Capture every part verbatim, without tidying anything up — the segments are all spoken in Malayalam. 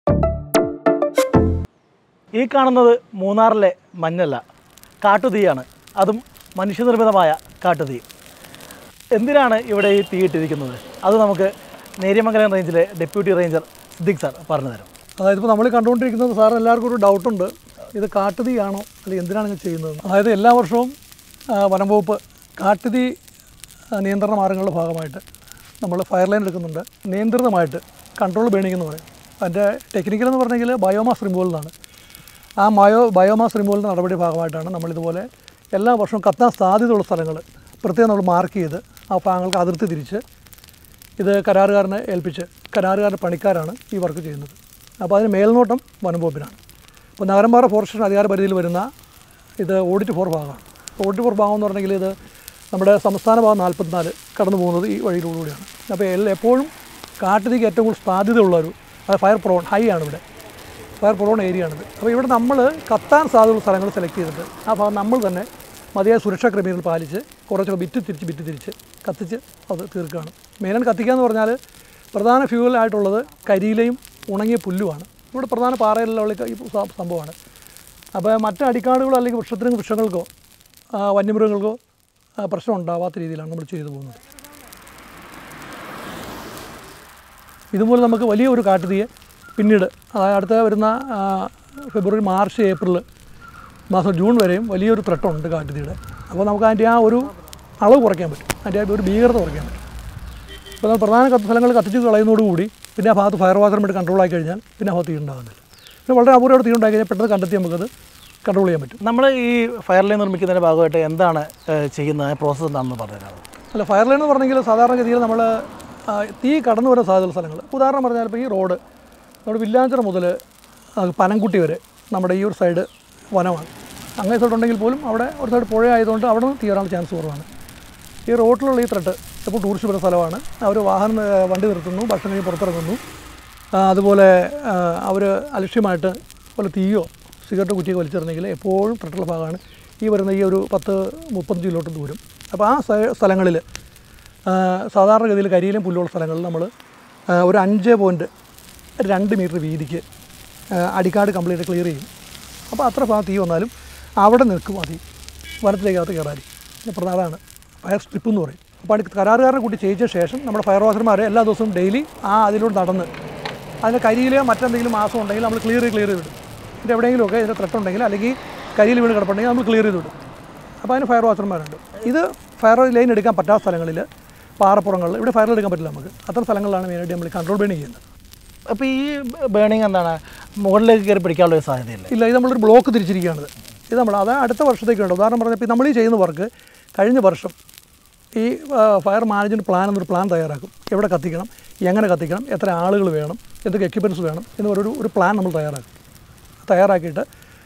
ഈ കാണുന്നത് മൂന്നാറിലെ മഞ്ഞല്ല, കാട്ടുതീയാണ്. അതും മനുഷ്യനിർമ്മിതമായ കാട്ടുതീ. എന്തിനാണ് ഇവിടെ ഈ തീ ഇട്ടിരിക്കുന്നത്? അത് നമുക്ക് നേര്യമംഗലം റേഞ്ചിലെ ഡെപ്യൂട്ടി റേഞ്ചർ സിദ്ദിഖ് സാർ പറഞ്ഞു തരും. അതായത് ഇപ്പോൾ നമ്മൾ കണ്ടുകൊണ്ടിരിക്കുന്നത് സാറിന് എല്ലാവർക്കും ഒരു ഡൗട്ടുണ്ട്, ഇത് കാട്ടുതീയാണോ അല്ലെങ്കിൽ എന്തിനാണ് ഇത് ചെയ്യുന്നത്? അതായത് എല്ലാ വർഷവും വനം വകുപ്പ് കാട്ടുതീ നിയന്ത്രണ മാർഗങ്ങളുടെ ഭാഗമായിട്ട് നമ്മൾ ഫയർ ലൈൻ എടുക്കുന്നുണ്ട്. നിയന്ത്രിതമായിട്ട് കൺട്രോൾ ബേണിംഗ് എന്ന് പറയും. അതിൻ്റെ ടെക്നിക്കൽ എന്ന് പറഞ്ഞെങ്കിൽ ബയോമാസ് റിമൂവൽ എന്നാണ്. ആ ബയോ ബയോമാസ് റിമൂവൽ നടപടി ഭാഗമായിട്ടാണ് നമ്മളിതുപോലെ എല്ലാ വർഷവും കത്താൻ സാധ്യതയുള്ള സ്ഥലങ്ങൾ പ്രത്യേകം നമ്മൾ മാർക്ക് ചെയ്ത് ആ ഭാഗങ്ങൾക്ക് അതിർത്തി തിരിച്ച് ഇത് കരാറുകാരനെ ഏൽപ്പിച്ച് കരാറുകാരൻ്റെ പണിക്കാരാണ് ഈ വർക്ക് ചെയ്യുന്നത്. അപ്പോൾ അതിന് മേൽനോട്ടം വനം വകുപ്പിനാണ്. ഇപ്പോൾ നഗരംപാറ ഫോറസ്റ്റ് അധികാര പരിധിയിൽ വരുന്ന ഇത് ഓഡിറ്റ് ഫോർ ഭാഗമാണ്. ഓഡിറ്റ് ഫോർ ഭാഗം എന്ന് പറഞ്ഞെങ്കിൽ ഇത് നമ്മുടെ സംസ്ഥാന ഭാഗം നാൽപ്പത്തിനാല് കടന്നു പോകുന്നത് ഈ വഴിയിലൂടെയാണ്. അപ്പോൾ എല്ലാ എപ്പോഴും കാട്ടുതീക്ക് ഏറ്റവും കൂടുതൽ സാധ്യതയുള്ളൊരു ഫയർ പ്രോൺ ഹൈ ആണ് ഇവിടെ, ഫയർ പ്രോൺ ഏരിയ ആണിത്. അപ്പോൾ ഇവിടെ നമ്മൾ കത്താൻ സാധ്യതയുള്ള സ്ഥലങ്ങൾ സെലക്ട് ചെയ്തിട്ട് ആ ഭാഗം നമ്മൾ തന്നെ മതിയായ സുരക്ഷാ ക്രമീകരണങ്ങൾ പാലിച്ച് കുറച്ചൊക്കെ ബിറ്റ് തിരിച്ച് ബിറ്റ് തിരിച്ച് കത്തിച്ച് അത് തീർക്കുകയാണ്. മെയിനായിട്ട് കത്തിക്കുക എന്ന് പറഞ്ഞാൽ പ്രധാന ഫ്യൂവലായിട്ടുള്ളത് കരിയിലയും ഉണങ്ങിയ പുല്ലുമാണ്. ഇവിടെ പ്രധാന പാറയിലുള്ള ഈ സംഭവമാണ്. അപ്പോൾ മറ്റ് അടിക്കാടുകളോ അല്ലെങ്കിൽ വൃക്ഷത്തിനും വൃക്ഷങ്ങൾക്കോ വന്യമൃഗങ്ങൾക്കോ പ്രശ്നം ഉണ്ടാവാത്ത രീതിയിലാണ് നമ്മൾ ചെയ്തു പോകുന്നത്. ഇതുപോലെ നമുക്ക് വലിയൊരു കാട്ടുതീയെ പിന്നീട് അതായത് അടുത്ത വരുന്ന ഫെബ്രുവരി മാർച്ച് ഏപ്രിൽ മാസം ജൂൺ വരെയും വലിയൊരു ത്രെട്ടുണ്ട് കാട്ടുതീയുടെ. അപ്പോൾ നമുക്ക് അതിൻ്റെ ആ ഒരു അളവ് കുറയ്ക്കാൻ പറ്റും, അതിൻ്റെ ഒരു ഭീകരത കുറയ്ക്കാൻ പറ്റും. ഇപ്പോൾ നമ്മൾ പ്രധാന കത്ത് സ്ഥലങ്ങൾ കത്തിച്ച് കളയുന്നതോടുകൂടി പിന്നെ ആ ഭാഗത്ത് ഫയർ വാട്ടർ വേണ്ടി കൺട്രോൾ ആയി കഴിഞ്ഞാൽ പിന്നെ ആ ഭാഗത്ത് തീ ഉണ്ടാകുന്നില്ല. പിന്നെ വളരെ അപൂർവമായിട്ട് തീ ഉണ്ടായി കഴിഞ്ഞാൽ പെട്ടെന്ന് കണ്ടെത്തി നമുക്കത് കൺട്രോൾ ചെയ്യാൻ പറ്റും. നമ്മൾ ഈ ഫയർ ലൈൻ നിർമ്മിക്കുന്നതിൻ്റെ ഭാഗമായിട്ട് എന്താണ് ചെയ്യുന്നത്, പ്രോസസ്സ് എന്താണെന്ന് പറഞ്ഞുതരാം. അല്ല, ഫയർ ലൈൻ എന്ന് പറഞ്ഞെങ്കിൽ സാധാരണഗതിയിൽ നമ്മൾ തീ കടന്നു വരുന്ന സാധ്യതയുള്ള സ്ഥലങ്ങൾ, ഉദാഹരണം പറഞ്ഞാൽ ഇപ്പോൾ ഈ റോഡ് നമ്മുടെ വില്ലാഞ്ചിറ മുതൽ പനംകുട്ടി വരെ നമ്മുടെ ഈ ഒരു സൈഡ് വനമാണ്. അങ്ങനെ സൈഡ് ഉണ്ടെങ്കിൽ പോലും അവിടെ ഒരു സൈഡ് പുഴ ആയതുകൊണ്ട് അവിടെ നിന്ന് തീ വരാനുള്ള ചാൻസ് കുറവാണ്. ഈ റോഡിലുള്ള ഈ ത്രെട്ട് ഇപ്പോൾ ടൂറിസ്റ്റ് വരുന്ന സ്ഥലമാണ്. അവർ വാഹനം വണ്ടി നിർത്തുന്നു, ഭക്ഷണം കഴിഞ്ഞ് പുറത്തിറങ്ങുന്നു. അതുപോലെ അവർ അലക്ഷ്യമായിട്ട് പോലെ തീയോ സിഗരറ്റ് കുറ്റിയൊക്കെ വലിച്ചെറിഞ്ഞെങ്കിൽ എപ്പോഴും ത്രെട്ടുള്ള ഭാഗമാണ് ഈ വരുന്ന ഈ ഒരു പത്ത് മുപ്പത്തഞ്ച് കിലോമീറ്റർ ദൂരം. അപ്പോൾ ആ സ്ഥലങ്ങളിൽ സാധാരണഗതിയിൽ കരിയിലും പുല്ലുള്ള സ്ഥലങ്ങളിൽ നമ്മൾ ഒരു അഞ്ച് പോയിൻറ്റ് രണ്ട് മീറ്റർ വീതിക്ക് അടിക്കാട് കംപ്ലീറ്റ് ക്ലിയർ ചെയ്യും. അപ്പോൾ അത്ര ഭാഗം തീ വന്നാലും അവിടെ നിൽക്കും മതി, വനത്തിലേക്കകത്ത് കയറാതി. പ്രധാനമാണ് ഫയർ സ്ട്രിപ്പ് എന്ന് പറയും. അപ്പോൾ അടി കരാറുകാരനെ കൂട്ടി ചെയ്യിച്ച ശേഷം നമ്മുടെ ഫയർ വാച്ചർമാർ എല്ലാ ദിവസവും ഡെയിലി ആ അതിലൂടെ നടന്ന് അതിൻ്റെ കരിയിലോ മറ്റെന്തെങ്കിലും മാസം ഉണ്ടെങ്കിൽ നമ്മൾ ക്ലിയർ ക്ലിയർ ചെയ്ത് വിടും. ഇതിൻ്റെ എവിടെയെങ്കിലുമൊക്കെ ഇതിൻ്റെ ത്രെട്ടുണ്ടെങ്കിൽ അല്ലെങ്കിൽ കരിയിൽ വീണ് കിടപ്പുണ്ടെങ്കിൽ നമ്മൾ ക്ലിയർ ചെയ്ത് വിടും. അപ്പോൾ അതിന് ഫയർ വാച്ചർമാരുണ്ട്. ഇത് ഫയർ ലൈൻ എടുക്കാൻ പറ്റാത്ത സ്ഥലങ്ങളിൽ പാറപ്പുറങ്ങളിൽ ഇവിടെ ഫയർ എടുക്കാൻ പറ്റില്ല നമുക്ക്. അത്തരം സ്ഥലങ്ങളിലാണ് മെയിനായിട്ട് നമ്മൾ കൺട്രോൾ ബേണിംഗ് ചെയ്യുന്നത്. അപ്പോൾ ഈ ബേണിംഗ് എന്താണ്, മുകളിലേക്ക് കയറി പിടിക്കാനുള്ള ഒരു സാധ്യതയില്ല? ഇല്ല, ഇത് നമ്മളൊരു ബ്ലോക്ക് തിരിച്ചിരിക്കുകയാണിത്. ഇത് നമ്മൾ അത് അടുത്ത വർഷത്തേക്കുണ്ട്. ഉദാഹരണം പറഞ്ഞാൽ ഇപ്പോൾ നമ്മൾ ഈ ചെയ്യുന്ന വർക്ക് കഴിഞ്ഞ വർഷം ഈ ഫയർ മാനേജ്മെൻറ്റ് പ്ലാൻ എന്നൊരു പ്ലാൻ തയ്യാറാക്കും. എവിടെ കത്തിക്കണം, എങ്ങനെ കത്തിക്കണം, എത്ര ആളുകൾ വേണം, എന്തൊക്കെ എക്യുപ്മെൻറ്റ്സ് വേണം എന്ന് ഒരു ഒരു പ്ലാൻ നമ്മൾ തയ്യാറാക്കും. തയ്യാറാക്കിയിട്ട്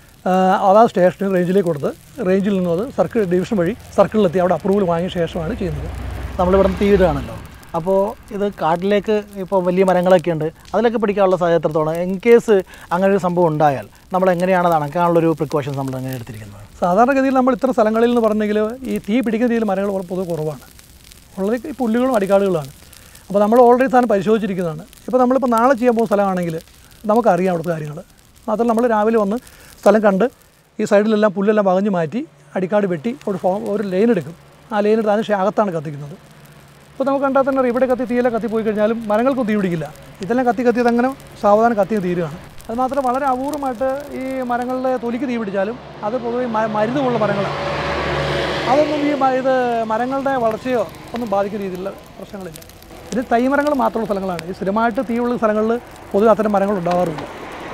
അതാത് സ്റ്റേഷനിൽ റേഞ്ചിലേക്ക് കൊടുത്ത് റേഞ്ചിൽ നിന്നും അത് സർക്കിൾ ഡിവിഷൻ വഴി സർക്കിളിലെത്തി അവിടെ അപ്രൂവൽ വാങ്ങിയ ശേഷമാണ് ചെയ്യുന്നത്. നമ്മളിവിടെ നിന്ന് തീയിടുകയാണല്ലോ, അപ്പോൾ ഇത് കാട്ടിലേക്ക് ഇപ്പോൾ വലിയ മരങ്ങളൊക്കെ ഉണ്ട്, അതിലൊക്കെ പിടിക്കാനുള്ള സാധ്യത എത്രത്തോളം? ഇൻ കേസ് അങ്ങനെ ഒരു സംഭവം ഉണ്ടായാൽ നമ്മൾ എങ്ങനെയാണ് അത് അണക്കാനുള്ളൊരു പ്രിക്കോഷൻസ് നമ്മൾ എങ്ങനെ എടുത്തിരിക്കുന്നത്? സാധാരണഗതിയിൽ നമ്മൾ ഇത്ര സ്ഥലങ്ങളിൽ എന്ന് പറഞ്ഞെങ്കിൽ ഈ തീ പിടിക്കുന്ന രീതിയിൽ മരങ്ങൾ പൊതുവെ കുറവാണ്. ഉള്ളത് ഈ പുല്ലുകളും അടിക്കാടുകളാണ്. അപ്പോൾ നമ്മൾ ഓൾറെഡി സാധനം പരിശോധിച്ചിരിക്കുന്നതാണ്. ഇപ്പോൾ നമ്മളിപ്പോൾ നാളെ ചെയ്യാൻ പോകുന്ന സ്ഥലമാണെങ്കിൽ നമുക്കറിയാം അവിടുത്തെ കാര്യങ്ങൾ. മാത്രമല്ല നമ്മൾ രാവിലെ വന്ന് സ്ഥലം കണ്ട് ഈ സൈഡിലെല്ലാം പുല്ലെല്ലാം വകഞ്ഞ് മാറ്റി അടിക്കാട് വെട്ടി ഒരു ഫോ ഒരു ലൈൻ എടുക്കും. ആ ലൈൻ എടുത്ത് അതിന് അകത്താണ് കത്തിക്കുന്നത്. ഇപ്പോൾ നമുക്ക് കണ്ടാൽ തന്നെ ഇവിടെ കത്തി തീയെല്ലാം കത്തിപ്പോയി കഴിഞ്ഞാലും മരങ്ങൾക്കും തീ പിടിക്കില്ല. ഇതെല്ലാം കത്തി കത്തിയത് അങ്ങനെ സാവധാനം കത്തി തീരുകയാണ്. അത് മാത്രം വളരെ അപൂർവമായിട്ട് ഈ മരങ്ങളുടെ തൊലിക്ക് തീ പിടിച്ചാലും അത് പൊതുവെ മരുന്നുമുള്ള മരങ്ങളാണ്. അതൊന്നും ഈ ഇത് മരങ്ങളുടെ വളർച്ചയോ ഒന്നും ബാധിക്കുന്ന രീതിയിലുള്ള പ്രശ്നങ്ങളില്ല. ഇത് തൈമരങ്ങൾ മാത്രമുള്ള സ്ഥലങ്ങളാണ്. ഈ സ്ഥിരമായിട്ട് തീയുള്ള സ്ഥലങ്ങളിൽ പൊതുവെ അത്തരം മരങ്ങൾ ഉണ്ടാകാറില്ല.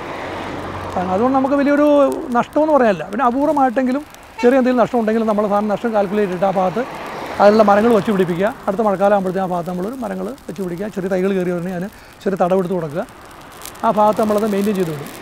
അതുകൊണ്ട് നമുക്ക് വലിയൊരു നഷ്ടമെന്ന് പറയാനില്ല. പിന്നെ അപൂർവമായിട്ടെങ്കിലും ചെറിയ എന്തെങ്കിലും നഷ്ടം ഉണ്ടെങ്കിലും നമ്മൾ സാധനം നഷ്ടം കാൽക്കുലേറ്റ് ചെയ്തിട്ട് ആ ഭാഗത്ത് അതിലുള്ള മരങ്ങൾ വെച്ച് പിടിപ്പിക്കുക. അടുത്ത മഴക്കാലം ആകുമ്പോഴത്തേക്കും ആ ഭാഗത്ത് നമ്മൾ മരങ്ങൾ വെച്ച് പിടിക്കുക. ചെറിയ തൈകൾ കയറി വരുന്നത് അതിന് ചെറിയ തടവെടുത്ത് കൊടുക്കുക. ആ ഭാഗത്ത് നമ്മളത് മെയിൻറ്റെയിൻ ചെയ്ത് വിടും.